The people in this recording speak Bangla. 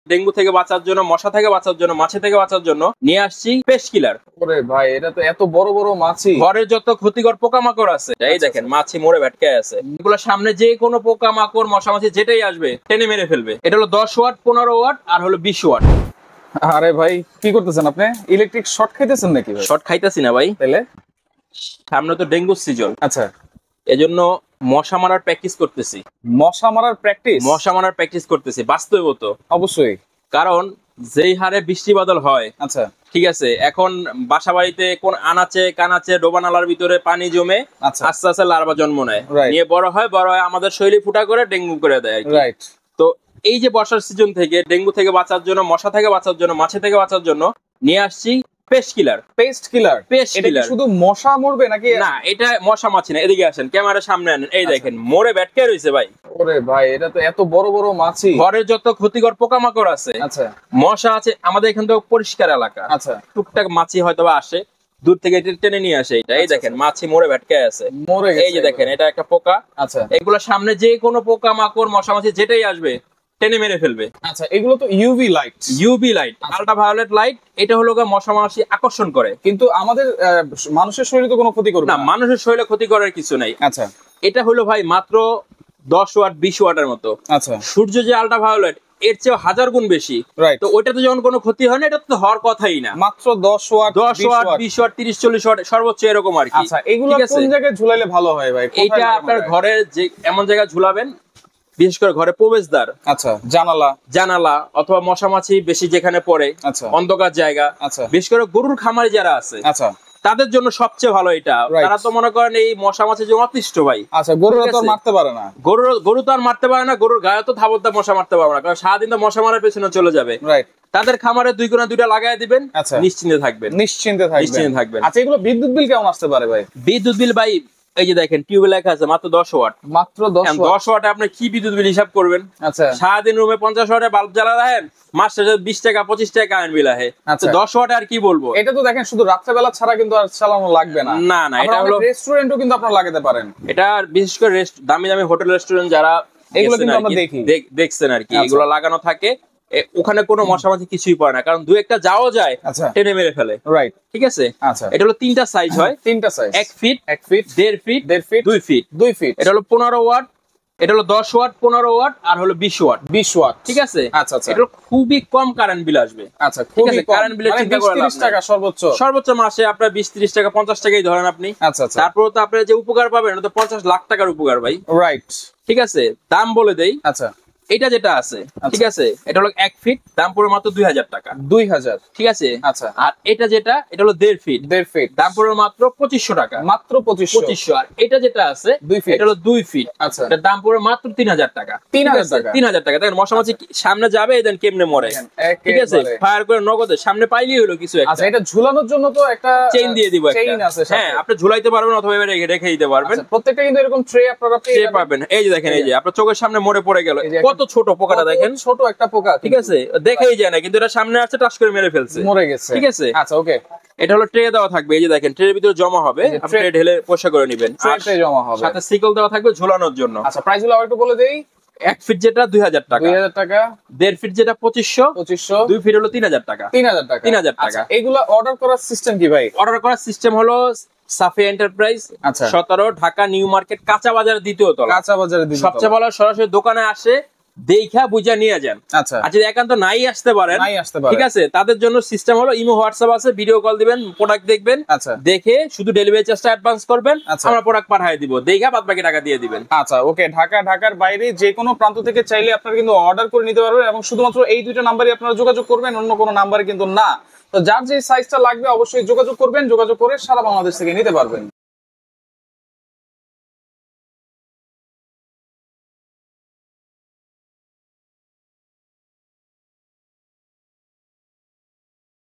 ডেঙ্গু থেকে বাঁচার জন্য, মশা থেকে বাঁচার জন্য, মাছি থেকে বাঁচার জন্য নিয়ে আসছি পেস্ট কিলার। ওরে ভাই, এটা তো এত বড় বড় মাছি। ঘরের যত ক্ষতিকর পোকামাকড় আছে, এই দেখেন মাছি মরে ভেটকে আছে, এগুলো সামনে যে কোনো পোকামাকড় মশা মাছি যেটাই আসবে টেনে মেরে ফেলবে। এটা হলো 10 ওয়াট, 15 ওয়াট আর হলো 20 ওয়াট। আরে ভাই, কি করতেছেন আপনি? ইলেকট্রিক শর্ট খাইতেছেন নাকি ভাই? শর্ট খাইতেছি না ভাই, তাহলে সামনে তো ডেঙ্গু সিজন। আচ্ছা, এজন্য মশা মারার প্র্যাকটিস করতেছি। মশা মারার প্র্যাকটিস? মশা মারার প্র্যাকটিস করতেছি বাস্তবত। অবশ্যই, কারণ যেই হারে বৃষ্টি বাদল হয়, আচ্ছা ঠিক আছে, এখন বাসা বাড়িতে কোন আনাচে কানাচে ডোবা নালার ভিতরে পানি জমে আচ্ছা আস্তে আস্তে লার্ভা জন্ম নেয়, Right. নিয়ে বড় হয় আমাদের শরীরে ফুটা করে ডেঙ্গু করে দেয় আর কি। রাইট। তো এই যে বর্ষার সিজন থেকে ডেঙ্গু থেকে বাঁচার জন্য, মশা থেকে বাঁচার জন্য, মাছি থেকে বাঁচার জন্য নিয়ে আসছি pest killer. Pest killer? Pest এটা কি কিলার শুধু মশা মরবে নাকি? না, এটা মশা মাছি না। এদিকে আসেন, ক্যামেরার সামনে আনেন, এই দেখেন মরে ব্যাটকে রয়েছে ভাই। ওরে ভাই, এটা তো এত বড় বড় মাছি। ঘরের যত ক্ষতিকর পোকামাকড় আছে, আচ্ছা মশা আছে, আমাদের এখান থেকে পরিষ্কার এলাকা, আচ্ছা, টুকটাক মাছি হয়তো বা আসে, দূর থেকে টেনে নিয়ে আসে এটা। এই দেখেন মাছি মরে ভেটকে আছে, মরে গেছে। এই যে দেখেন এটা একটা পোকা। আচ্ছা এগুলো সামনে যে কোনো পোকামাকড় মশা মাছি যেটাই আসবে টেনে মেরে ফেলবে। আচ্ছা, এগুলো তো UV light. UV light, ultraviolet light, এটা হলো মশা মাছি আকর্ষণ করে, কিন্তু আমাদের মানুষের শরীরে তো কোনো ক্ষতি করবে না না। মানুষের শরীরে ক্ষতি করার কিছু নাই। আচ্ছা এটা হলো ভাই মাত্র 10 ওয়াট 20 ওয়াটের মতো। আচ্ছা, সূর্য যে আল্ট্রাভায়োলেট এর চেয়ে 1000 গুণ বেশি। রাইট। তো ওইটাতে যখন কোনো ক্ষতি হয় না, এটা তো হওয়ার কথাই না। মাত্র 10 ওয়াট 10 ওয়াট 20 ওয়াট 30 40 ওয়াট সর্বোচ্চ এরকম আর কি। আচ্ছা, এগুলো ঠিক আছে? কোন জায়গায় ঝুলাইলে ভালো হয় ভাই? কোথায় এইটা লাগানো আপনার যায়? ঘরের যে এমন জায়গায় ঝুলাবেন, বিশেষ করে ঘরে প্রবেশদ্বার, আচ্ছা, জানালা জানালা অথবা মশা মাছি বেশি যেখানে পড়ে, আচ্ছা অন্ধকার জায়গা, আচ্ছা বিশেষ করে গরুর খামারে যারা আছে আচ্ছা তাদের জন্য সবচেয়ে ভালো এটা। Right. তারা তো মনে করেন এই মশা মাছি যে অতিষ্ঠ ভাই। আচ্ছা, গরুরা ঠিক তো আর আছে? মারতে পারে না। গরু তো আর মারতে পারে না, গরুর গায়ে তো থাবদ্দা মশা মারতে পারবে না, কারণ সারাদিন তো মশা মারার পেছনে চলে যাবে। রাইট। তাদের খামারে 2 কোণা 2টা লাগাই দিবেন, আচ্ছা। নিশ্চিন্তে থাকবেন। নিশ্চিন্তে থাকবেন। নিশ্চিন্তে থাকবেন। আচ্ছা, এগুলো বিদ্যুৎ বিল কেমন আসতে পারে ভাই? বিদ্যুৎ বিল ভাই, এই যে দেখেন টিউবে লেখা আছে মাত্র 10 ওয়াট। মাত্র 10 ওয়াট? 10 ওয়াটে আপনি কি বিদ্যুৎ বিল হিসাব করবেন? আচ্ছা সারাদিন রুমে 50 ওয়াটে বাল্ব জ্বালা রাখেন, মাস শেষে 20 টাকা 25 টাকা কারেন্ট বিল আহে। আচ্ছা। 10 ওয়াটে আর কি বলবো। এটা তো দেখেন শুধু রাত্রেবেলা ছাড়া কিন্তু আর চালানো লাগবে না। না না, এটা হলো রেস্টুরেন্টও কিন্তু আপনারা লাগাতে পারেন। এটা বিশেষ করে দামি দামি হোটেল রেস্টুরেন্ট যারা এগুলো গেছেন কিন্তু আর আমরা কি, দেখি। দেখছেন আর কি, আচ্ছা। এগুলো লাগানো থাকে। ওখানে কোনো মশা মাছি কিছুই পড়ে না, কারণ 2-1টা যাও যায় আচ্ছা টেনে মেরে ফেলে। রাইট। ঠিক আছে? আচ্ছা, এটা হলো 3টা সাইজ হয়, 3টা size. 1 feet, 1 feet, 1.5 feet, 1.5 feet, 2 feet. 2 feet. এটা হলো 15 ওয়াট, এটা হলো 10 ওয়াট, 15 ওয়াট আর হলো 20 ওয়াট। 20 ওয়াট। ঠিক আছে? আচ্ছা আচ্ছা। এটা হলো খুবই কম কারেন্ট বিল আসবে। আচ্ছা, ঠিক খুবই আছে, কম। কারেন্ট বিলের মানে চিন্তা করে লাভ 20-30 নাই। টাকা সর্বোচ্চ। সর্বোচ্চ মাসে আপনার 20-30 টাকা 50 টাকাই ধরেন আপনি। আচ্ছা আচ্ছা। তারপর তো আপনার যে উপকার পাবেন ওটা তো 50 লাখ টাকার উপকার ভাই। রাইট। ঠিক আছে, দাম বলে দেই। আচ্ছা, এটা যেটা আছে, ঠিক আছে, এটা হলো 1 ফিট, দাম পড়বে মাত্র 2000 টাকা। 2000। ঠিক আছে? আচ্ছা। আর এটা যেটা, এটা হলো 1.5 ফিট, 1.5 ফিট, দাম পড়বে মাত্র 2500 টাকা। মাত্র 2500। আর এটা যেটা আছে 2 ফিট, এটা হলো 2 ফিট, আচ্ছা, এটার দাম পড়বে মাত্র 3000 টাকা। 3000 টাকা। 3000 টাকা। দেখেন মশা মাছি সামনে যাবে, এদেন কেমনে মরে। ঠিক আছে, ফায়ার করে নগদে সামনে পাইলেই হলো কিছু একটা। আচ্ছা, এটা ঝুলানোর জন্য তো একটা চেইন দিয়ে দিব, চেইন আছে সাথে। হ্যাঁ, আপনি ঝুলাইতে পারবেন অথবা এবারে রেখে দিতে পারবেন। আচ্ছা, প্রত্যেকটা কিন্তু এরকম ট্রে আপনারা ট্রে পাবেন। এই যে দেখেন, এই যে আপনার চোখের সামনে মরে পড়ে গেল, এই যে কত ছোট পোকাটা দেখেন, ছোট একটা পোকা। ঠিক আছে, দেখাই যায় না, কিন্তু এটা সামনে আসছে, টাচ করে মেরে ফেলছে, মরে গেছে। ঠিক আছে? আচ্ছা, ওকে। এটা হলো ট্রে দেওয়া থাকবে, এই যে দেখেন ট্রের ভিতরে জমা হবে, আপনি ট্রে ঢেলে পরিষ্কার করে নেবেন। ট্রে জমা হবে, সাথে সিকল দেওয়া থাকবে ঝুলানোর জন্য। আচ্ছা, প্রাইস গুলো আরেকটু বলে দেই। 1 ফিট যেটা 2000 টাকা, 2000 টাকা। 1.5 ফিট যেটা 2500, 2 ফিট হলো 3000 টাকা। 3000 টাকা। 3000 টাকা। আচ্ছা, এগুলা অর্ডার করার সিস্টেম কি ভাই? অর্ডার করার সিস্টেম হলো সাফি এন্টারপ্রাইজ, আচ্ছা, 17, ঢাকা নিউ মার্কেট, কাঁচা বাজার, দ্বিতীয় তলা। কাঁচা বাজারে দিতে সবচেয়ে ভালো সরাসরি দোকানে আসে, দেখা বুঝা নিয়ে যান। আচ্ছা, আর যদি একান্ত নাই আসতে পারেন, নাই আসতে পারে, ঠিক আছে, তাদের জন্য সিস্টেম হলো ইমো হোয়াটসঅ্যাপ আছে, ভিডিও কল দিবেন, প্রোডাক্ট দেখবেন, আচ্ছা, দেখে শুধু ডেলিভারি চার্জটা অ্যাডভান্স করবেন, আচ্ছা, আমরা প্রোডাক্ট পাঠিয়ে দিব, দেখা বাদ বাকি টাকা দিয়ে দিবেন। আচ্ছা, ওকে। ঢাকার বাইরে যে কোনো প্রান্ত থেকে চাইলে আপনারা কিন্তু অর্ডার করে নিতে পারবেন, এবং শুধুমাত্র এই দুইটা নাম্বারে আপনারা যোগাযোগ করবেন, অন্য কোনো নাম্বারে কিন্তু না। তো যার যে সাইজটা লাগবে অবশ্যই যোগাযোগ করবেন, যোগাযোগ করে সারা বাংলাদেশ থেকে নিতে পারবেন।